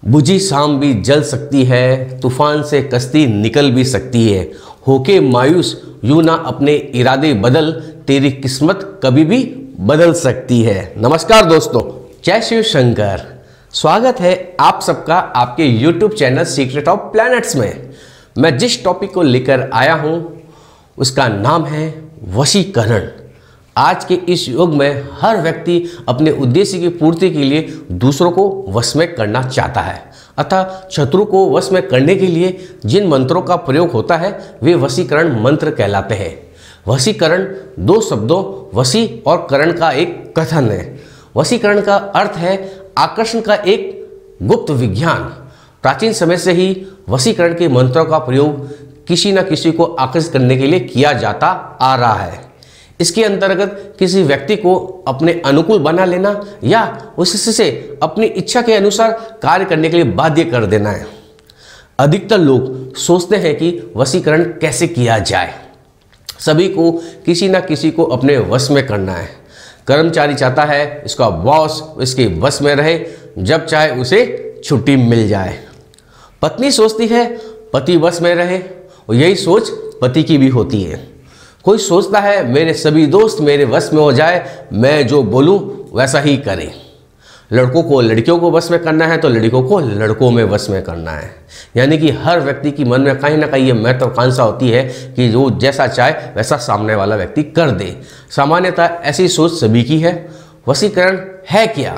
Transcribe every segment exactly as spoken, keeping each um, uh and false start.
बुझी शाम भी जल सकती है, तूफान से कश्ती निकल भी सकती है। होके मायूस यूं ना अपने इरादे बदल, तेरी किस्मत कभी भी बदल सकती है। नमस्कार दोस्तों, जय शिव शंकर। स्वागत है आप सबका आपके YouTube channel secret of planets में। मैं जिस टॉपिक को लेकर आया हूं उसका नाम है वशीकरण। आज के इस युग में हर व्यक्ति अपने उद्देश्य की पूर्ति के लिए दूसरों को वश में करना चाहता है, अतः शत्रु को वश में करने के लिए जिन मंत्रों का प्रयोग होता है वे वशीकरण मंत्र कहलाते हैं। वशीकरण दो शब्दों वशी और करण का एक कथन है। वशीकरण का अर्थ है आकर्षण का एक गुप्त विज्ञान। प्राचीन समय से ही वशीकरण के मंत्रों का प्रयोग किसी न किसी को आकर्षित करने के लिए किया जाता आ रहा है। इसके अंतर्गत किसी व्यक्ति को अपने अनुकूल बना लेना या उससे अपनी इच्छा के अनुसार कार्य करने के लिए बाध्य कर देना है। अधिकतर लोग सोचते हैं कि वशीकरण कैसे किया जाए। सभी को किसी न किसी को अपने वश में करना है। कर्मचारी चाहता है इसका बॉस इसके वश में रहे, जब चाहे उसे छुट्टी मिल जाए। पत्नी सोचती है पति वश में रहे, और यही सोच पति की भी होती है। कोई सोचता है मेरे सभी दोस्त मेरे वश में हो जाए, मैं जो बोलूं वैसा ही करें। लड़कों को लड़कियों को वश में करना है तो लड़कों को लड़कों में वश में करना है। यानी कि हर व्यक्ति की मन में कहीं ना कहीं ये महत्वाकांक्षा होती है कि जो जैसा चाहे वैसा सामने वाला व्यक्ति कर दे। सामान्यतः ऐसी सोच सभी की है। वशीकरण है क्या?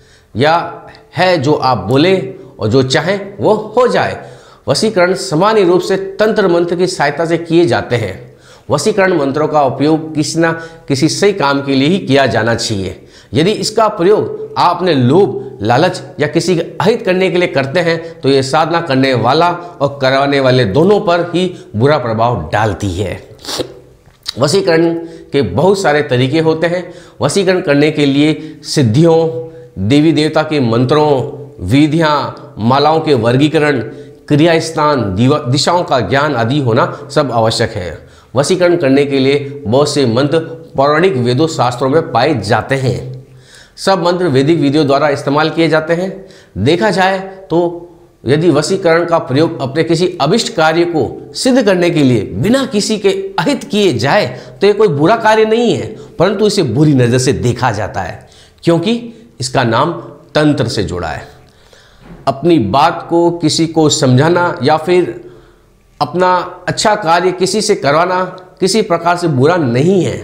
या है जो आप बोले और जो चाहें वो हो जाए। वशीकरण सामान्य रूप से तंत्र मंत्र की सहायता से किए जाते हैं। वशीकरण मंत्रों का उपयोग किसी न किसी सही काम के लिए ही किया जाना चाहिए। यदि इसका प्रयोग आप अपने लोभ, लालच या किसी का अहित करने के लिए करते हैं तो ये साधना करने वाला और करवाने वाले दोनों पर ही बुरा प्रभाव डालती है। वशीकरण के बहुत सारे तरीके होते हैं। वशीकरण करने के लिए सिद्धियों, देवी देवता के मंत्रों, विधियाँ, मालाओं के वर्गीकरण, क्रिया स्थान, दिशाओं का ज्ञान आदि होना सब आवश्यक है। वशीकरण करने के लिए बहुत से मंत्र पौराणिक वेदों शास्त्रों में पाए जाते हैं। सब मंत्र वैदिक विधियों द्वारा इस्तेमाल किए जाते हैं। देखा जाए तो यदि वशीकरण का प्रयोग अपने किसी अभिष्ट कार्य को सिद्ध करने के लिए बिना किसी के अहित किए जाए तो ये कोई बुरा कार्य नहीं है, परंतु इसे बुरी नज़र से देखा जाता है क्योंकि इसका नाम तंत्र से जुड़ा है। अपनी बात को किसी को समझाना या फिर अपना अच्छा कार्य किसी से करवाना किसी प्रकार से बुरा नहीं है।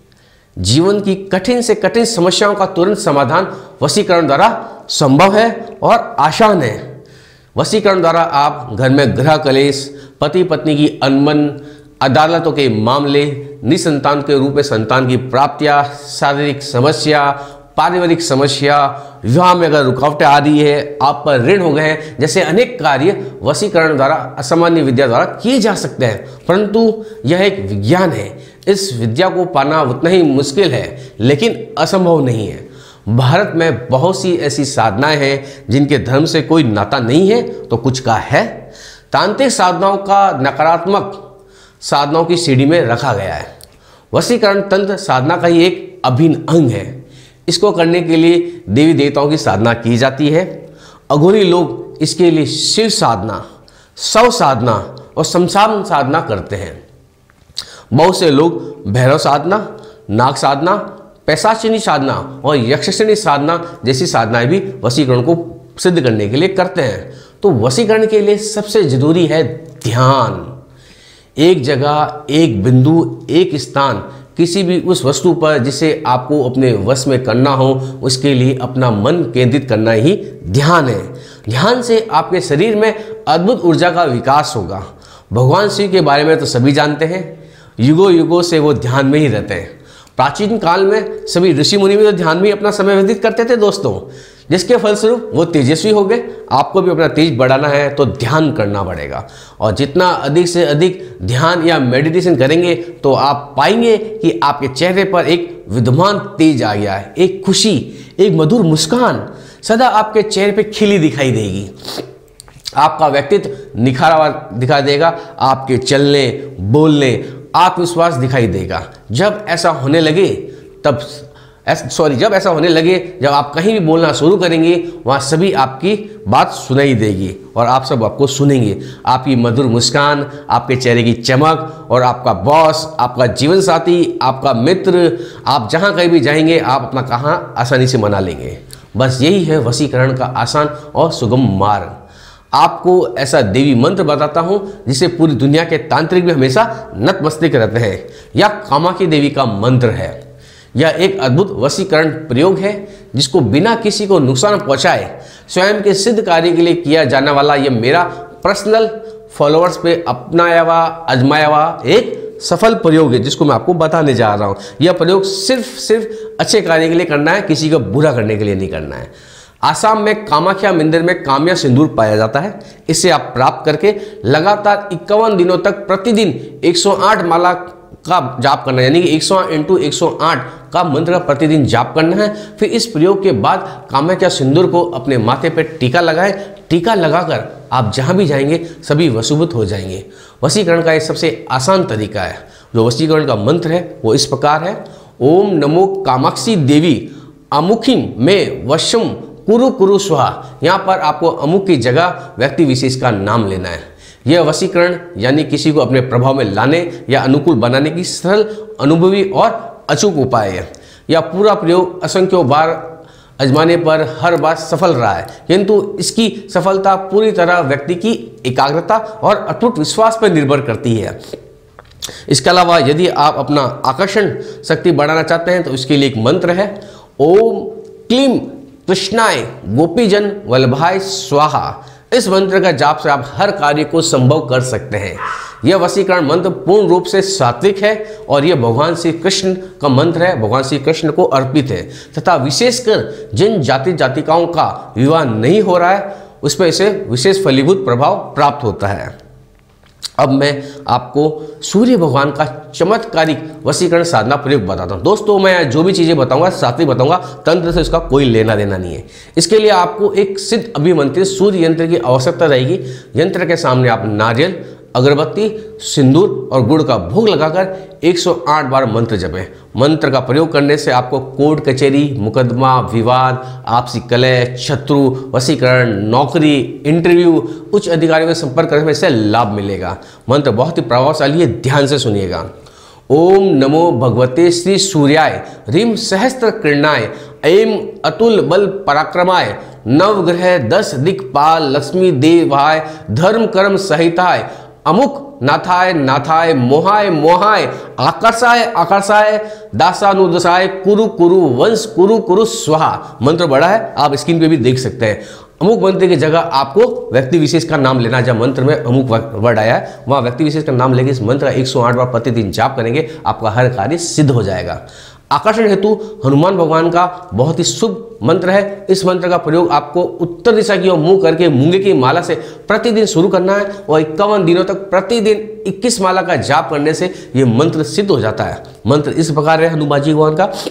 जीवन की कठिन से कठिन समस्याओं का तुरंत समाधान वशीकरण द्वारा संभव है और आसान है। वशीकरण द्वारा आप घर में गृह कलेश, पति पत्नी की अनबन, अदालतों के मामले, निसंतान के रूप में संतान की प्राप्तियां, शारीरिक समस्या, पारिवारिक समस्या, विवाह में अगर रुकावटें आ रही है, आप पर ऋण हो गए हैं, जैसे अनेक कार्य वशीकरण द्वारा असामान्य विद्या द्वारा किए जा सकते हैं। परंतु यह एक विज्ञान है। इस विद्या को पाना उतना ही मुश्किल है लेकिन असंभव नहीं है। भारत में बहुत सी ऐसी साधनाएं हैं जिनके धर्म से कोई नाता नहीं है तो कुछ का है। तांत्रिक साधनाओं का नकारात्मक साधनाओं की सीढ़ी में रखा गया है। वशीकरण तंत्र साधना का ही एक अभिन्न अंग है। इसको करने के लिए देवी देवताओं की साधना की जाती है। अघोरी लोग इसके लिए शिव साधना, शव साधना और शमशान साधना करते हैं। बहुत से लोग भैरव साधना, नाग साधना, पैशाचिनी साधना और यक्षिणी साधना जैसी साधनाएं भी वशीकरण को सिद्ध करने के लिए करते हैं। तो वशीकरण के लिए सबसे जरूरी है ध्यान। एक जगह, एक बिंदु, एक स्थान, किसी भी उस वस्तु पर जिसे आपको अपने वश में करना हो उसके लिए अपना मन केंद्रित करना ही ध्यान है। ध्यान से आपके शरीर में अद्भुत ऊर्जा का विकास होगा। भगवान शिव के बारे में तो सभी जानते हैं। युगों युगों से वो ध्यान में ही रहते हैं। प्राचीन काल में सभी ऋषि मुनि भी तो ध्यान में अपना समय व्यतीत करते थे दोस्तों, जिसके फलस्वरूप वो तेजस्वी हो गए। आपको भी अपना तेज बढ़ाना है तो ध्यान करना पड़ेगा, और जितना अधिक से अधिक ध्यान या मेडिटेशन करेंगे तो आप पाएंगे कि आपके चेहरे पर एक विद्यमान तेज आ गया है। एक खुशी, एक मधुर मुस्कान सदा आपके चेहरे पे खिली दिखाई देगी। आपका व्यक्तित्व निखारा हुआ दिखाई देगा। आपके चलने, बोलने, आत्मविश्वास दिखाई देगा। जब ऐसा होने लगे तब सॉरी जब ऐसा होने लगे, जब आप कहीं भी बोलना शुरू करेंगे वहाँ सभी आपकी बात सुनाई देगी और आप सब आपको सुनेंगे। आपकी मधुर मुस्कान, आपके चेहरे की चमक और आपका बॉस, आपका जीवन साथी, आपका मित्र, आप जहाँ कहीं भी जाएंगे आप अपना कहाँ आसानी से मना लेंगे। बस यही है वशीकरण का आसान और सुगम मार्ग। आपको ऐसा देवी मंत्र बताता हूँ जिसे पूरी दुनिया के तांत्रिक भी हमेशा नतमस्तक रहते हैं। यह कामाख्या देवी का मंत्र है। यह एक अद्भुत वशीकरण प्रयोग है जिसको बिना किसी को नुकसान पहुंचाए स्वयं के सिद्ध कार्य के लिए किया जाने वाला यह मेरा पर्सनल फॉलोअर्स पे अपनाया हुआ आजमाया हुआ एक सफल प्रयोग है जिसको मैं आपको बताने जा रहा हूँ। यह प्रयोग सिर्फ सिर्फ अच्छे कार्य के लिए करना है, किसी को बुरा करने के लिए नहीं करना है। आसाम में कामाख्या मंदिर में काम्या सिंदूर पाया जाता है। इसे आप प्राप्त करके लगातार इक्यावन दिनों तक प्रतिदिन एक सौ आठ माला का जाप करना है, यानी कि एक सौ आठ इंटू एक सौ आठ का मंत्र का प्रतिदिन जाप करना है। फिर इस प्रयोग के बाद कामाख्या सिंदूर को अपने माथे पर टीका लगाएं। टीका लगाकर आप जहां भी जाएंगे सभी वशीभूत हो जाएंगे। वशीकरण का एक सबसे आसान तरीका है। जो वशीकरण का मंत्र है वो इस प्रकार है, ओम नमो कामाक्षी देवी अमुखिम में वशम कुरु कुरु स्वाहा। यहाँ पर आपको अमुक की जगह व्यक्ति विशेष का नाम लेना है। यह वशीकरण यानी किसी को अपने प्रभाव में लाने या अनुकूल बनाने की सरल, अनुभवी और अचूक उपाय है। यह पूरा प्रयोग असंख्यों बार आजमाने पर हर बार सफल रहा है, किंतु इसकी सफलता पूरी तरह व्यक्ति की एकाग्रता और अटूट विश्वास पर निर्भर करती है। इसके अलावा यदि आप अपना आकर्षण शक्ति बढ़ाना चाहते हैं तो इसके लिए एक मंत्र है, ओम क्लीम कृष्णाय गोपीजन वल्लभाय स्वाहा। इस मंत्र का जाप से आप हर कार्य को संभव कर सकते हैं। यह वशीकरण मंत्र पूर्ण रूप से सात्विक है और यह भगवान श्री कृष्ण का मंत्र है, भगवान श्री कृष्ण को अर्पित है तथा विशेषकर जिन जाति जातिकाओं का विवाह नहीं हो रहा है उस पर इसे विशेष फलीभूत प्रभाव प्राप्त होता है। अब मैं आपको सूर्य भगवान का चमत्कारिक वशीकरण साधना प्रयोग बताता हूँ। दोस्तों मैं जो भी चीज़ें बताऊंगा सात्विक बताऊंगा, तंत्र से इसका कोई लेना देना नहीं है। इसके लिए आपको एक सिद्ध अभिमंत्रित सूर्य यंत्र की आवश्यकता रहेगी। यंत्र के सामने आप नारियल, अगरबत्ती, सिंदूर और गुड़ का भोग लगाकर एक सौ आठ बार मंत्र जपें। मंत्र का प्रयोग करने से आपको कोर्ट कचहरी, मुकदमा, विवाद, आपसी कलह, शत्रु, वशीकरण, नौकरी, इंटरव्यू, उच्च अधिकारियों के संपर्क करने में इससे लाभ मिलेगा। मंत्र बहुत ही प्रभावशाली है, ध्यान से सुनिएगा। ओम नमो भगवते श्री सूर्याय ह्रीम सहस्त्र किरणाय ऐम अतुल बल पराक्रमाय नवग्रह दस दिक्पाल लक्ष्मी देवाय धर्म कर्म सहिताय अमुक नाथाय नाथाय मोहाय मोहाय आकर्षाय आकर्षाय दासानुदसाय कुरु कुरु वंश कुरु कुरु स्वाहा। मंत्र बड़ा है, आप स्क्रीन पे भी देख सकते हैं। अमुक मंत्र की जगह आपको व्यक्ति विशेष का नाम लेना। जब मंत्र में अमुक वर्ड आया है वहाँ व्यक्ति विशेष का नाम लेके इस मंत्र का एक सौ आठ बार प्रतिदिन जाप करेंगे, आपका हर कार्य सिद्ध हो जाएगा। आकर्षण हेतु हनुमान भगवान का बहुत ही शुभ मंत्र है। इस मंत्र का प्रयोग आपको उत्तर दिशा की ओर मुंह करके मूंगे की माला से प्रतिदिन शुरू करना है और इक्यावन दिनों तक प्रतिदिन इक्कीस माला का जाप करने से यह मंत्र सिद्ध हो जाता है। मंत्र इस प्रकार है हनुमान जी भगवान का,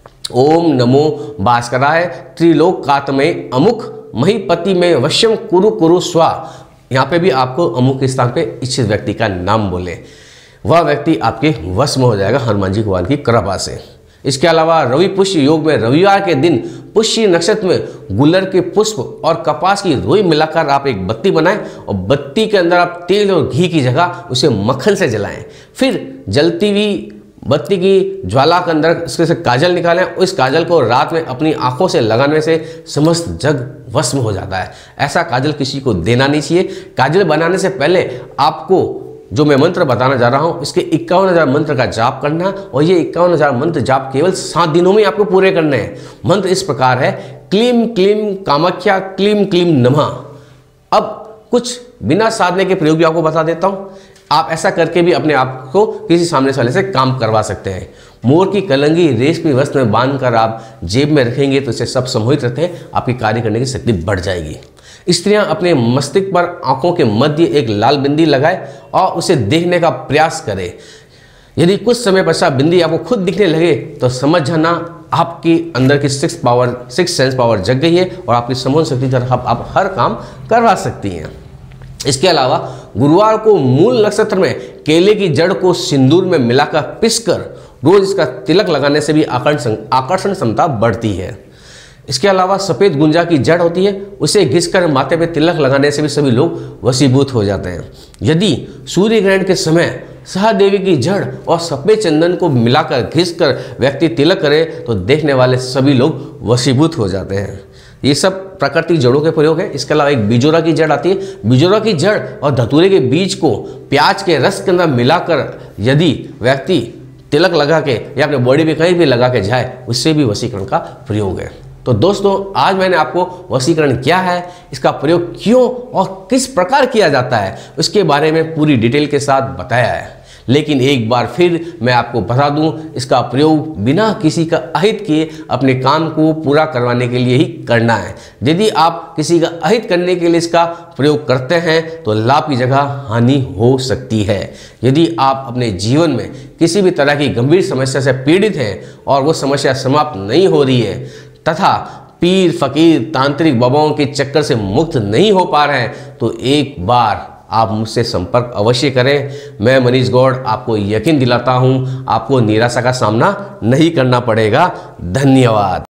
ओम नमो भास्कराय त्रिलोकात्मय अमुक महीपति में वश्यम कुरु कुरु स्वा। यहाँ पे भी आपको अमुक के स्थान पे इच्छित व्यक्ति का नाम बोले, वह व्यक्ति आपके वश में हो जाएगा हनुमान जी भगवान की कृपा से। इसके अलावा रवि पुष्य योग में रविवार के दिन पुष्य नक्षत्र में गुलर के पुष्प और कपास की रुई मिलाकर आप एक बत्ती बनाएं और बत्ती के अंदर आप तेल और घी की जगह उसे मक्खन से जलाएं। फिर जलती हुई बत्ती की ज्वाला के अंदर इसके से काजल निकालें। उस काजल को रात में अपनी आंखों से लगाने से समस्त जग वश में हो जाता है। ऐसा काजल किसी को देना नहीं चाहिए। काजल बनाने से पहले आपको जो मैं मंत्र बताना जा रहा हूँ इसके इक्यावन हजार मंत्र का जाप करना और ये इक्यावन हजार मंत्र जाप केवल सात दिनों में आपको पूरे करने हैं। मंत्र इस प्रकार है, क्लीम क्लीम कामाख्या क्लीम क्लीम नमः। अब कुछ बिना साधने के प्रयोग भी आपको बता देता हूँ। आप ऐसा करके भी अपने आप को किसी सामने वाले से काम करवा सकते हैं। मोर की कलंगी रेशमी वस्त्र में बांधकर आप जेब में रखेंगे तो इससे सब सम्मोहित रहते हैं, आपकी कार्य करने की शक्ति बढ़ जाएगी। स्त्रियां अपने मस्तिष्क पर आंखों के मध्य एक लाल बिंदी लगाए और उसे देखने का प्रयास करें। यदि कुछ समय पश्चात बिंदी आपको खुद दिखने लगे तो समझ जाना आपकी अंदर की six power six sense power जग गई है और आपकी समझ शक्ति तरह आप, आप हर काम करवा सकती हैं। इसके अलावा गुरुवार को मूल नक्षत्र में केले की जड़ को सिंदूर में मिलाकर पिसकर रोज इसका तिलक लगाने से भी आकर्षण आकर्षण क्षमता बढ़ती है। इसके अलावा सफ़ेद गुंजा की जड़ होती है, उसे घिसकर माथे पे तिलक लगाने से भी सभी लोग वशीभूत हो जाते हैं। यदि सूर्य ग्रहण के समय सहदेवी की जड़ और सफ़ेद चंदन को मिलाकर घिसकर व्यक्ति तिलक करे तो देखने वाले सभी लोग वशीभूत हो जाते हैं। ये सब प्राकृतिक जड़ों के प्रयोग है। इसके अलावा एक बिजोरा की जड़ आती है। बिजोरा की जड़ और धतूरे के बीज को प्याज के रस के अंदर मिलाकर यदि व्यक्ति तिलक लगा के या अपने बॉडी पे कहीं भी लगा के जाए, उससे भी वशीकरण का प्रयोग है। तो दोस्तों, आज मैंने आपको वशीकरण क्या है, इसका प्रयोग क्यों और किस प्रकार किया जाता है, उसके बारे में पूरी डिटेल के साथ बताया है। लेकिन एक बार फिर मैं आपको बता दूं, इसका प्रयोग बिना किसी का अहित किए अपने काम को पूरा करवाने के लिए ही करना है। यदि आप किसी का अहित करने के लिए इसका प्रयोग करते हैं तो लाभ की जगह हानि हो सकती है। यदि आप अपने जीवन में किसी भी तरह की गंभीर समस्या से पीड़ित हैं और वो समस्या समाप्त नहीं हो रही है तथा पीर फकीर तांत्रिक बाबाओं के चक्कर से मुक्त नहीं हो पा रहे हैं, तो एक बार आप मुझसे संपर्क अवश्य करें। मैं मनीष गौड़ आपको यकीन दिलाता हूं, आपको निराशा का सामना नहीं करना पड़ेगा। धन्यवाद।